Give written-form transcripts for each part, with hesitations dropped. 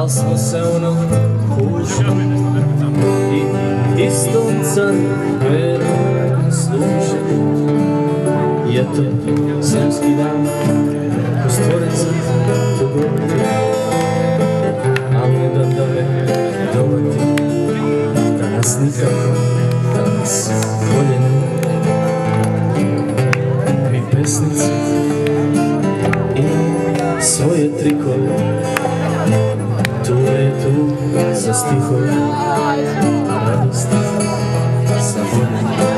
al smo se ono kušali i istom caru verno slušali. I eto, zimski dan, ko stvorenca to govori, a ne da me dovodi, da nas nikako, da nas voljeni. Mi pesnici imamo svoje trikove, tu je tu za stihove, a radosti za voljeni.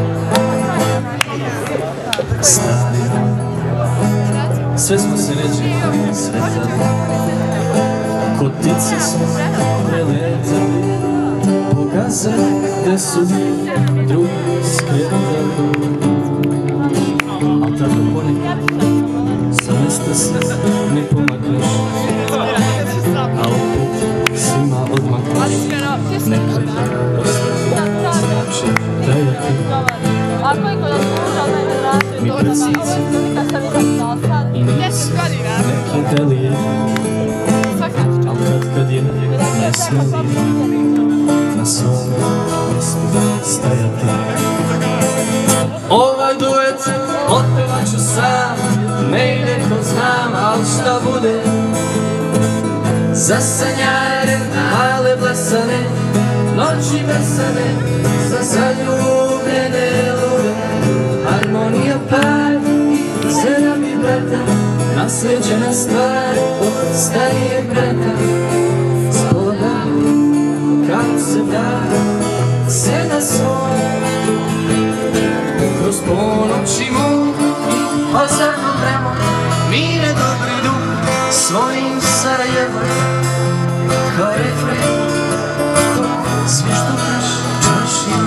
Stari, sve smo se ređe sretali, ko ptice smo preletali, pokazali gde su drugi skretali. Al tako ponekad sa mesta se ne pomakneš, a opet svima odmakneš. Nekad ostavi znači da je ti. Mi pesnici i nisu neki delije, al kad je ne smeli na svom mjestu stajati. Ovaj duet otpevat ću sam, ne ide ko znam, al šta bude. Za sanjare male blesane, noći besane, za zaljubljene lude. Harmonija par i sera vibrata, naslijeđena stvar od starijeg brata. Sloga, kako se da, se na svoj, kroz ponoći mu i pozadnu vremu, mire dobri duh svojim Sarajevom. Kao refren, svi što kaš čaši.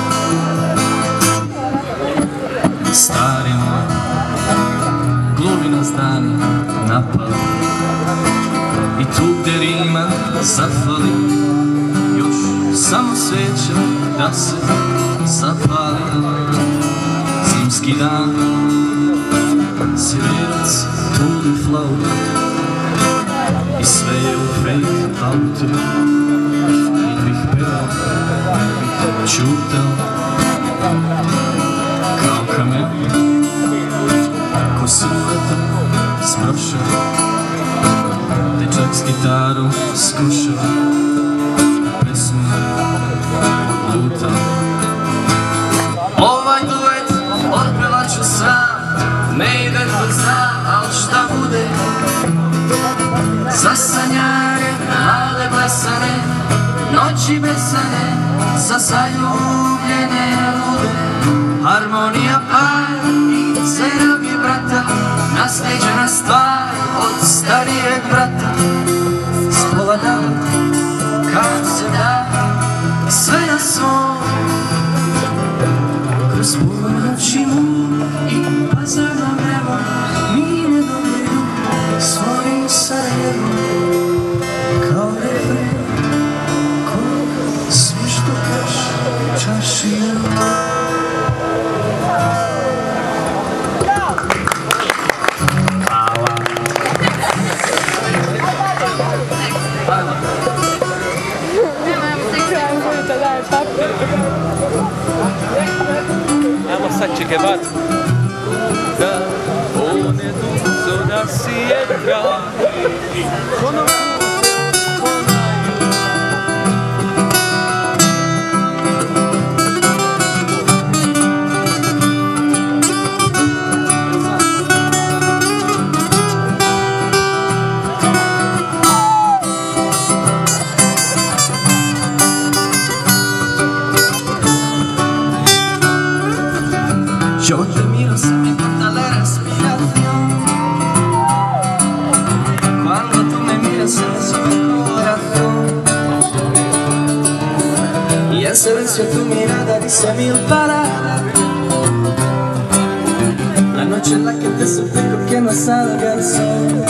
Stari moj, glumi nas dan napali, i tu gde rima zafali, još samo sveća da se zapali. Zimski dan, sirirac tuli flautu, i sve je u fake autu. I bih pevao, čutao kao kamen, ko silveta sprošao, dečak s gitarom skušao, pesmu lutao. Ovaj duet otpevat ću sam, ne ide ko znam, al šta bude. Za sanjare male blesane, noći besane, za zaljubljene lude. Harmonija par i sera vibrata, naslijeđena stvar od starijeg brata. Slova da, kako se da, sve na svom, kroz ponoći mu i pazarnom nebo, mine dobiju svojim Sarajevom. Kao refren, ko svi što kaš čašiju. Ajmo sad Che Guevara. Da one dulce da siedra, Yo te miro, se me corta la respiración. Cuando tú me miras, se me sube el corazón. Y en silencio tu mirada dice mil palabras. La noche en la que te suplico que no salga el sol.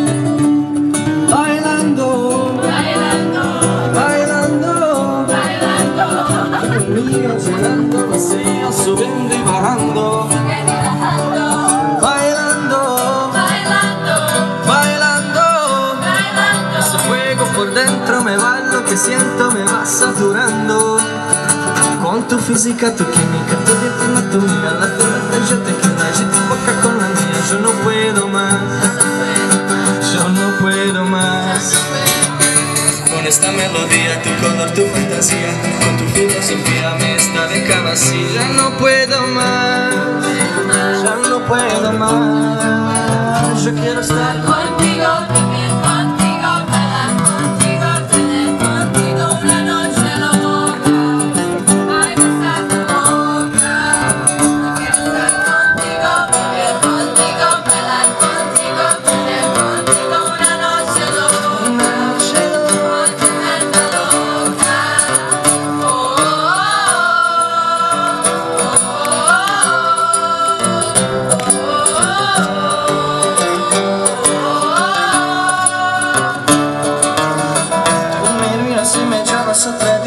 Bailando, bailando, bailando, bailando. Conmigo llenando vacío, subiendo y bajando. Bailando, bailando, bailando, bailando. Ese fuego dentro me va lo que siento, me va saturando. Con tu física, tu química, tu ritmo, tu mirada, la fuerza, yo te quiero y tu boca con la mía. Yo no puedo más, yo no puedo más. Con esta melodía, tu color, tu fantasía, con tu filosofía me está de cama así. Ya no puedo más, ya no puedo más. Yo quiero estar Contigo, vivir contigo, bailar contigo, tener contigo una noche loca. Ay, besarte loca. Yo quiero estar contigo, vivir contigo, bailar contigo, tener contigo una noche loca. Mantenerte loca. Tú me miras y me llamas otra